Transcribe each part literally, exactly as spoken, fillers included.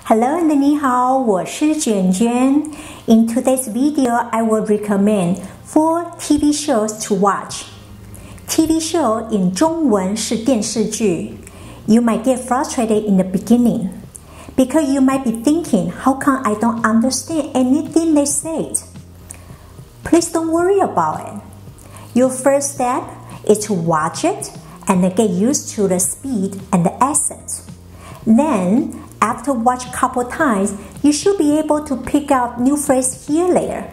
Hello and 你好，我是卷卷。In today's video, I will recommend four T V shows to watch. T V show in 中文是电视剧。You might get frustrated in the beginning because you might be thinking, how come I don't understand anything they said? Please don't worry about it. Your first step is to watch it and get used to the speed and the accent. Then, after watch a couple times, you should be able to pick out new phrases here and there.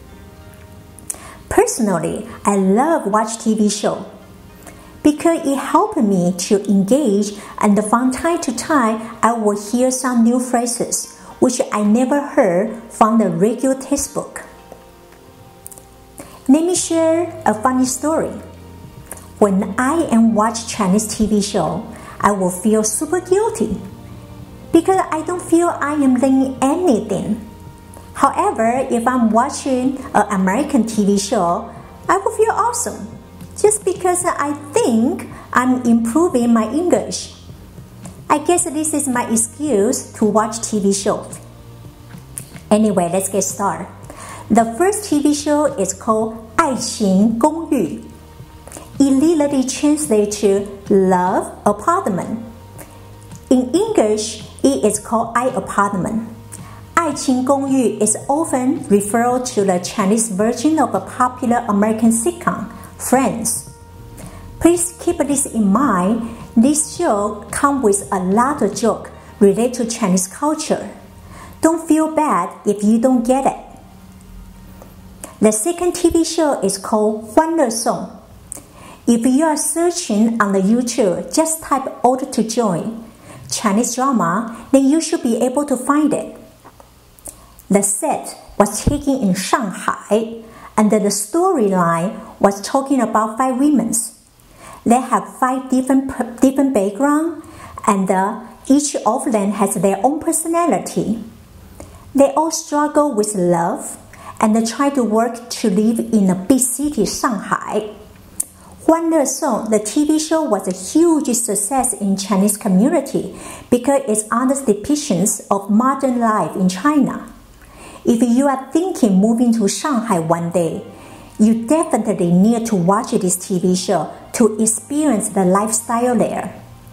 Personally, I love watch T V show because it helped me to engage, and from time to time, I will hear some new phrases which I never heard from the regular textbook. Let me share a funny story. When I am watching Chinese T V show, I will feel super guilty because I don't feel I am learning anything. However, if I'm watching an American T V show, I will feel awesome just because I think I'm improving my English. I guess this is my excuse to watch T V shows. Anyway, let's get started. The first T V show is called 爱情公寓. It literally translates to Love Apartment. In English, it is called I Apartment. 爱情公寓 is often referred to the Chinese version of a popular American sitcom, Friends. Please keep this in mind. This show comes with a lot of jokes related to Chinese culture. Don't feel bad if you don't get it. The second T V show is called 欢乐颂. If you are searching on the YouTube, just type Order to Join Chinese drama, then you should be able to find it. The set was taken in Shanghai, and the storyline was talking about five women. They have five different different backgrounds, and uh, each of them has their own personality. They all struggle with love, and they try to work to live in a big city, Shanghai. 欢乐颂, the T V show, was a huge success in Chinese community because it's honest depictions of modern life in China. If you are thinking moving to Shanghai one day, you definitely need to watch this T V show to experience the lifestyle there.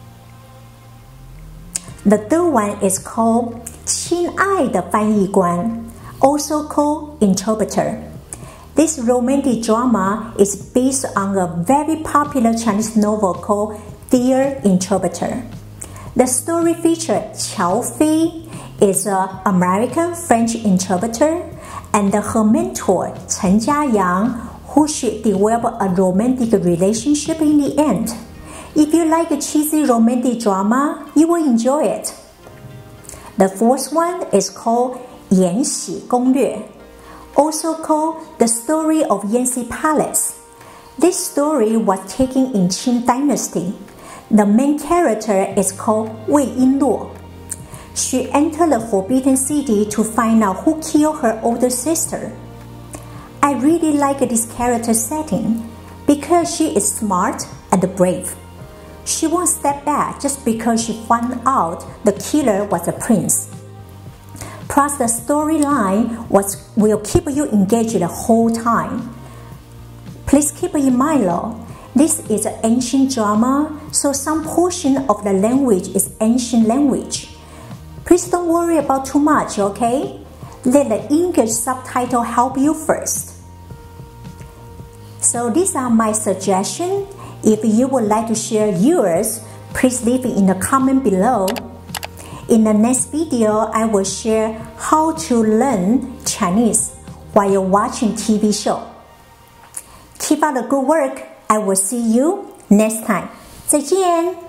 The third one is called 亲爱的翻译官, also called Interpreter. This romantic drama is based on a very popular Chinese novel called Dear Interpreter. The story features Qiao Fei is an American French interpreter, and her mentor Chen Jiayang, who should develop a romantic relationship in the end. If you like a cheesy romantic drama, you will enjoy it. The fourth one is called 延禧攻略, also called The Story of Yanxi Palace. This story was taken in Qing Dynasty. The main character is called Wei Yinluo. She entered the Forbidden City to find out who killed her older sister. I really like this character setting because she is smart and brave. She won't step back just because she found out the killer was a prince. Plus, the storyline was will keep you engaged the whole time. Please keep in mind though, this is an ancient drama, so some portion of the language is ancient language. Please don't worry about too much, okay? Let the English subtitle help you first. So these are my suggestions. If you would like to share yours, please leave it in the comment below. In the next video, I will share how to learn Chinese while you're watching T V show. Keep up the good work. I will see you next time. 再见。